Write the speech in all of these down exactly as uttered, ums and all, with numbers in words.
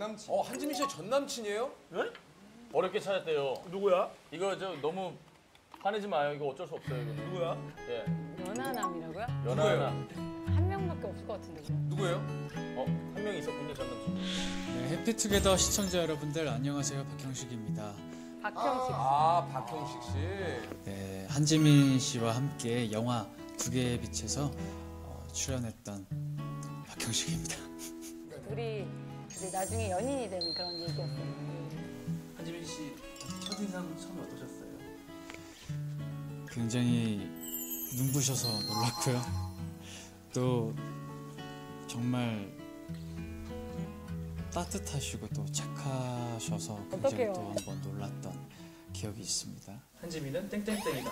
남친. 어, 한지민 씨의 전 남친이에요? 네? 어렵게 찾았대요. 누구야? 이거 저 너무 화내지 마요. 이거 어쩔 수 없어요. 이거는. 누구야? 예. 연하남이라고요? 연하나. 한 명밖에 없을 것 같은데. 그럼. 누구예요? 어, 한 명 있었군요, 전 남친. 네, 해피투게더 시청자 여러분들 안녕하세요. 박형식입니다. 박형식 씨. 아, 박형식 씨. 네, 한지민 씨와 함께 영화 두 개의 빛에서 어, 출연했던 박형식입니다. 둘이 이제 나중에 연인이 되는 그런 얘기였어요. 한지민 씨 첫인상 처음에 어떠셨어요? 굉장히 눈부셔서 놀랐고요. 또 정말 따뜻하시고 또 착하셔서 굉장히 어떡해요? 또 한번 놀랐던 기억이 있습니다. 한지민은 땡땡땡이다.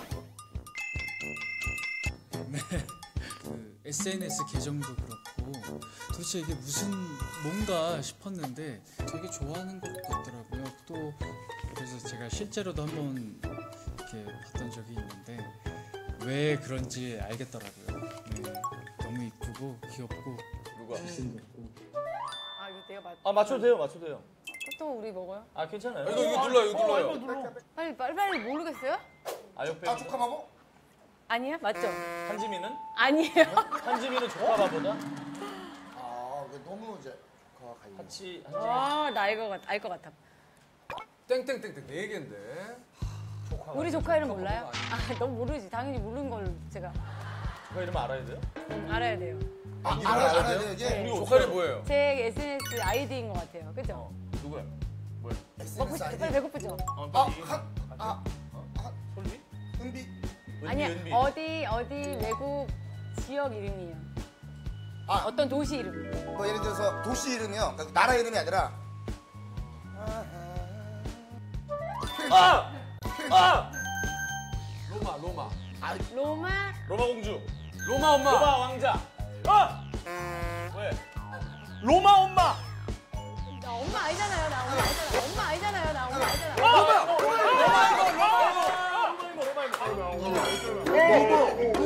네, 그 에스엔에스 계정도 그렇고 도대체 이게 무슨 뭔가 싶었는데 되게 좋아하는 것 같더라고요. 또 그래서 제가 실제로도 한번 이렇게 봤던 적이 있는데 왜 그런지 알겠더라고요. 네, 너무 이쁘고 귀엽고 누가? 아 이거 내가 맞. 아, 맞춰도 돼요, 맞춰도 돼요. 보통 우리 먹어요? 아, 괜찮아요. 아, 이거, 이거 눌러요, 이거 눌러요. 어, 눌러. 빨리 빨리 빨리 모르겠어요? 아역배. 아, 조카 바보? 아니야 맞죠? 한지민은? 아니에요. 한지민은 조카바보다? 아, 그 너무 이제 그거 가요. 같이 한지민. 아나 알 것 같, 알것 같아. 땡땡땡땡 네 개인데. 우리 조카 이름 몰라요? 아 너무 모르지. 당연히 모르는 걸 제가 조카 이름 알아야 돼요? 음, 알아야 돼요. 아, 이름 알아야 알아야 돼요, 돼요? 이게? 네. 조카이 뭐예요? 제 에스엔에스 아이디인 것 같아요. 그죠? 어, 누구야? 뭐야? 먹고 에스엔에스 싶, 아이디. 빨리 배고프죠? 어, 아, 빨리. 한, 아, 솔비? 은비. 아니야 은비, 은비. 어디 어디 외국 지역 이름이에요. 아. 어떤 도시 이름. 뭐 예를 들어서 도시 이름이요. 그러니까 나라 이름이 아니라. 아! 아! 로마, 로마. 로마 로마 공주. 로마 엄마. 로마 왕자. 아! 왜? 로마 엄마. 나 엄마 아니잖아요. 나 엄마 아니잖아요. 엄마 아니잖아요. 나 엄마 아니잖아요. 로마! 로마 이모, 로마 이모, 로마 이모, 로마 이모.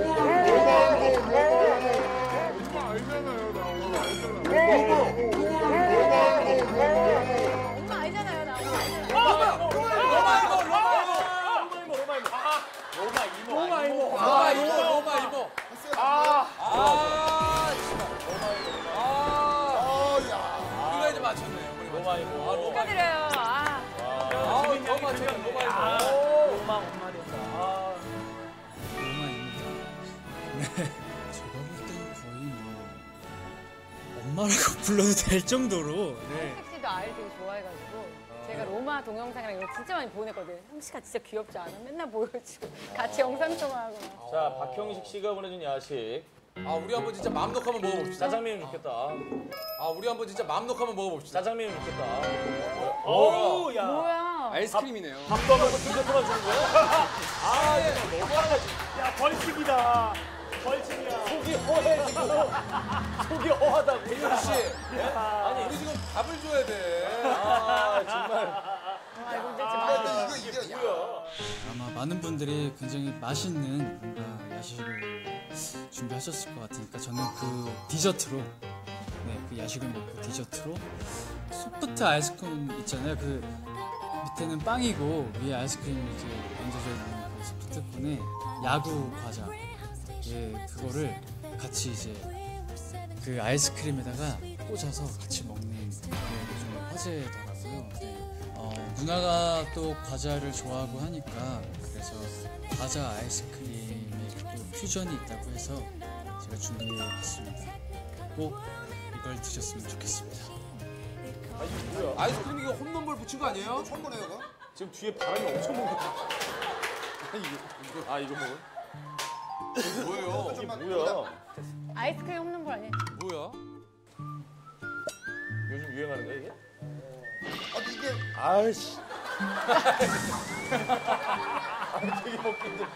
엄마 아니잖아요. 나 엄마 아니잖아요. 로마 이모, 로마 이모, 로마 이모, 로마 이모, 로마 이모. 아, 로마 이모, 로마 이모. 로마 이모, 로마 이모. 아, 아, 진짜. 아, 어, 야. 우리가 이제 맞췄네요. 우리 로마 맞췄네요. 이모. 아, 로마. 축하드려요. 아, 아, 더 맞췄네, 로마 이모. 아, 로마 엄마였다. 아. 로마입니다. 네, 제가 볼 때는 거의 뭐 엄마라고 불러도 될 정도로 네. 형식 씨도 아이를 되게 좋아해가지고 제가 로마 동영상이랑 이런 거 진짜 많이 보냈거든요. 형식아 진짜 귀엽지 않아? 맨날 보여주고 같이 영상 통화하고 막. 자, 박형식 씨가 보내준 야식. 아, 우리 한번 진짜 마음 놓고 한번 먹어봅시다. 짜장면 좋겠다. 아, 우리 한번 진짜 마음 놓고 한번 먹어봅시다. 짜장면 좋겠다. 오, 야. 뭐야? 아이스크림이네요. 밥도 안 먹고 디저트만 주는 거야? 아, 예. 너무하지. 야, 벌칙이다. 벌칙이야. 속이 허해지고. 속이 허하다고. 혜준 씨, 아니, 우리 지금 밥을 줘야 돼. 아, 정말. 아, 이거 진짜 아, 맛있어. 근데 이거, 이게, 야. 뭐야. 아마 많은 분들이 굉장히 맛있는 뭔가 야식을 준비하셨을 것 같으니까 저는 그 디저트로 네, 그 야식을 먹고 디저트로 소프트 아이스크림 있잖아요. 그 밑에는 빵이고 위에 아이스크림이 이렇게 얹어져 있는 그 소프트콘에 야구 과자 예, 그거를 같이 이제 그 아이스크림에다가 꽂아서 같이 먹는 게 요즘 화제더라고요. 네. 어, 누나가 또 과자를 좋아하고 하니까 그래서 과자 아이스크림의 또 퓨전이 있다고 해서 제가 준비해봤습니다. 꼭 이걸 드셨으면 좋겠습니다. 아이스크림 이거 홈런볼 붙인 거 아니에요? 처음 보네요, 이거. 지금 뒤에 바람이 엄청 부는데. 아, 이거 먹어? 뭐예요? 이게 뭐야? 아이스크림 없는 거 아니에요? 뭐야? 요즘 유행하는 거야, 이게? 어, 이게. 아이씨. 아, 되게 먹기 힘들어.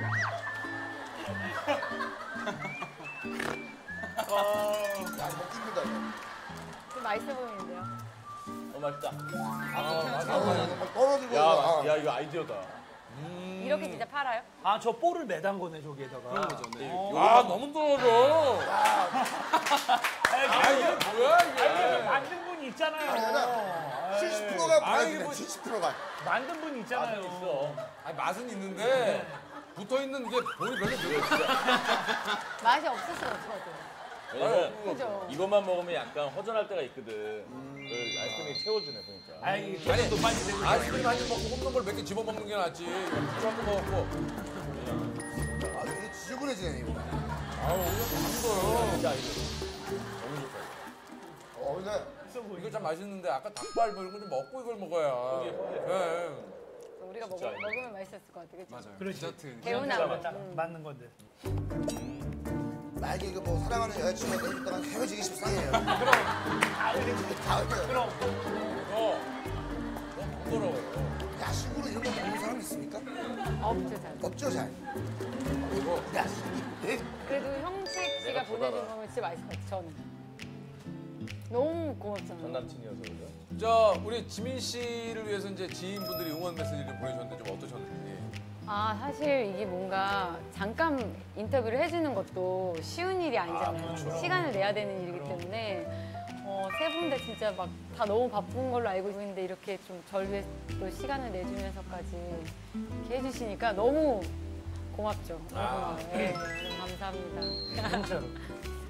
야, 이거 먹기 힘들다, 이거. 좀 맛있어 보이는데요? 어, 맛있다. 아, 이거 막 떨어지고. 야, 아. 야, 이거 아이디어다. 이렇게 진짜 팔아요? 아, 저 볼을 매단 거네, 저기에다가. 그런 거죠. 네. 아, 너무 떨어져. 아, 이게 뭐야, 이게? 만든 분이 있잖아요. 아니, 아니, 칠십 퍼센트가 아니, 브라질이야, 뭐- 칠십 퍼센트가. 만든 분 있잖아요. 있어. 아니, 맛은 있는데 붙어 있는 게 본이 별로 들어. 맛이 없었어요, 저도. 왜냐면 그죠? 이것만 먹으면 약간 허전할 때가 있거든. 그 아이스크림이 채워주네 보니까. 아이, 계속 많이 되고. 아이스크림 한 입 먹고 홈런볼 몇 개 집어 먹는 게 낫지. 부추한 거 먹었고. 아, 되게 지저분해지네, 이거. 아, 오늘 맛있어요. 진짜 이거 너무 좋다. 어, 근데 이거 참 맛있는데 아까 닭발 뭐 이런 거 좀 먹고 이걸 먹어야. 예. 우리가 먹, 진짜 먹으면 맛있었을 것 같아, 그죠? 맞아요. 그렇지. 디저트. 개운함. 딱 음. 맞는 건데. 만약에 이거 뭐 사랑하는 여자친구가 내줬다가 헤어지기 십상이에요. 그럼. 다 이렇게. 그럼 이거 너무 부끄러워요. 야식으로 이런 거 먹는 사람 있습니까? 없죠, 잘. 없죠, 잘. 이거 야식이. 그래도 형식 씨가 내가 보내준 보다가. 거면 진짜 맛있을 것 같아, 저는. 너무 고맙잖아요. 전 남친이어서 그죠? 저 우리 지민 씨를 위해서 이제 지인분들이 응원 메시지를 보내줬는데 좀 어떠셨는지. 아, 사실 이게 뭔가 잠깐 인터뷰를 해주는 것도 쉬운 일이 아니잖아요. 시간을 내야 되는 일이기 때문에 어, 세 분 다 진짜 막 다 너무 바쁜 걸로 알고 있는데 이렇게 좀 절 위해 또 시간을 내주면서까지 이렇게 해주시니까 너무 고맙죠. 너무 고마워요. 네, 너무 감사합니다. 진짜로.